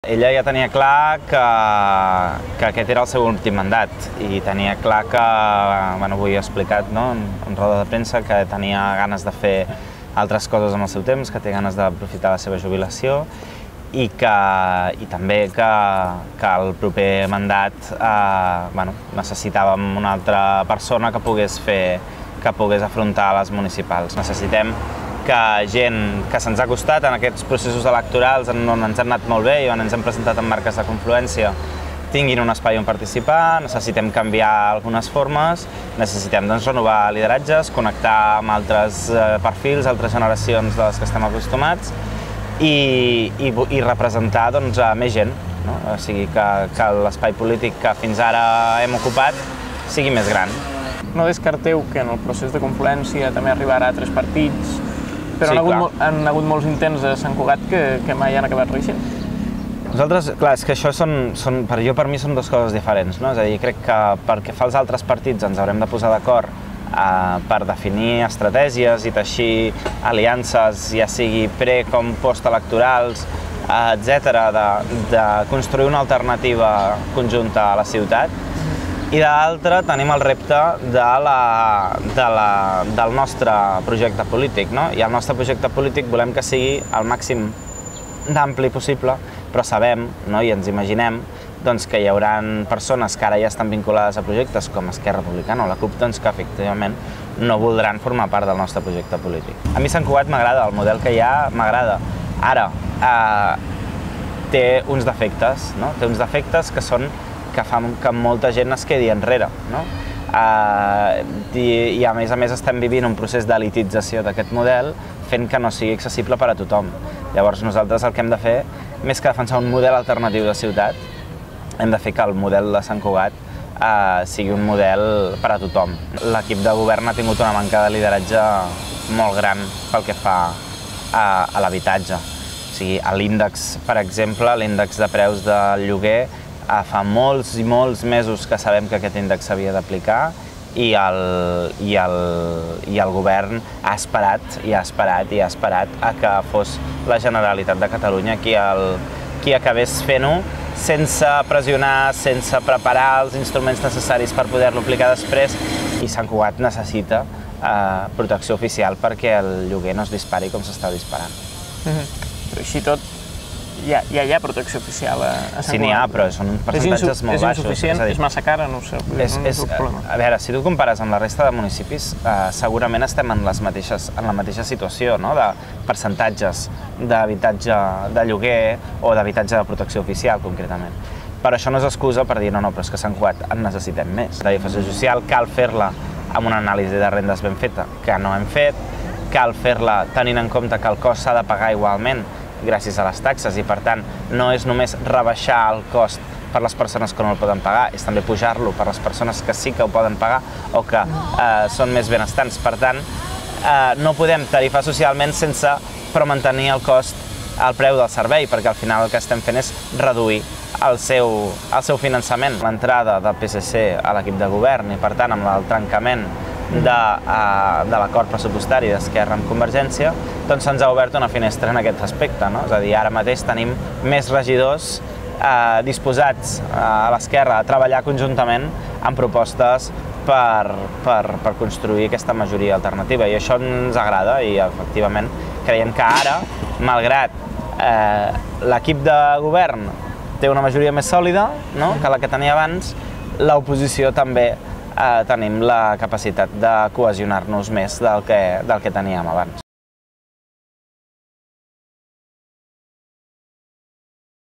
Ella ja tenia clar que aquest era el seu últim mandat i tenia clar que, bueno, ho he explicat en roda de premsa, que tenia ganes de fer altres coses amb el seu temps, que té ganes d'aprofitar la seva jubilació i també que el proper mandat necessitàvem una altra persona que pogués afrontar les municipals. Necessitem que gent que se'ns ha costat en aquests processos electorals on ens han anat molt bé i on ens hem presentat en marques de confluència tinguin un espai on participar, necessitem canviar algunes formes, necessitem renovar lideratges, connectar amb altres perfils, altres generacions de les que estem acostumats i representar a més gent, o sigui que l'espai polític que fins ara hem ocupat sigui més gran. No descarteu que en el procés de confluència també arribarà a altres partits, però han hagut molts intents a Sant Cugat que mai han acabat reeixint. Nosaltres, clar, és que això per mi són dues coses diferents, no? És a dir, crec que perquè fa els altres partits ens haurem de posar d'acord per definir estratègies i teixir aliances, ja sigui pre- com postelectorals, etc., de construir una alternativa conjunta a la ciutat. I d'altra tenim el repte del nostre projecte polític, no? I el nostre projecte polític volem que sigui el màxim d'ampli possible, però sabem i ens imaginem que hi haurà persones que ara ja estan vinculades a projectes com Esquerra Republicana o la CUP que efectivament no voldran formar part del nostre projecte polític. A mi Sant Cugat m'agrada, el model que hi ha m'agrada. Ara, té uns defectes, té uns defectes que són que fan que molta gent es quedi enrere. I a més estem vivint un procés d'elitització d'aquest model fent que no sigui accessible per a tothom. Llavors nosaltres el que hem de fer, més que defensar un model alternatiu de ciutat, hem de fer que el model de Sant Cugat sigui un model per a tothom. L'equip de govern ha tingut una manca de lideratge molt gran pel que fa a l'habitatge. O sigui, l'índex, per exemple, l'índex de preus del lloguer, fa molts i molts mesos que sabem que aquest índex s'havia d'aplicar i el govern ha esperat a que fos la Generalitat de Catalunya qui acabés fent-ho sense pressionar, sense preparar els instruments necessaris per poder-lo aplicar després, i Sant Cugat necessita protecció oficial perquè el lloguer no es dispari com s'està disparant. Però així tot, ja hi ha protecció oficial a Sant Cugat. Sí, n'hi ha, però són percentatges molt baixos. És insuficient? És massa cara? No ho sé. A veure, si tu compares amb la resta de municipis, segurament estem en la mateixa situació de percentatges d'habitatge de lloguer o d'habitatge de protecció oficial, concretament. Però això no és excusa per dir no, però és que a Sant Cugat en necessitem més. La difusió social cal fer-la amb una anàlisi de rendes ben feta, que no hem fet, cal fer-la tenint en compte que el cost s'ha de pagar igualment gràcies a les taxes i, per tant, no és només rebaixar el cost per les persones que no el poden pagar, és també pujar-lo per les persones que sí que ho poden pagar o que són més benestants. Per tant, no podem tarifar socialment sense però mantenir el cost, el preu del servei, perquè al final el que estem fent és reduir el seu finançament. L'entrada del PSC a l'equip de govern i, per tant, amb el trencament de l'acord pressupostari d'Esquerra amb Convergència, doncs se'ns ha obert una finestra en aquest aspecte. És a dir, ara mateix tenim més regidors disposats a l'Esquerra a treballar conjuntament en propostes per construir aquesta majoria alternativa, i això ens agrada i, efectivament, creiem que ara, malgrat l'equip de govern té una majoria més sòlida que la que tenia abans, l'oposició també tenim la capacitat de cohesionar-nos més del que teníem abans.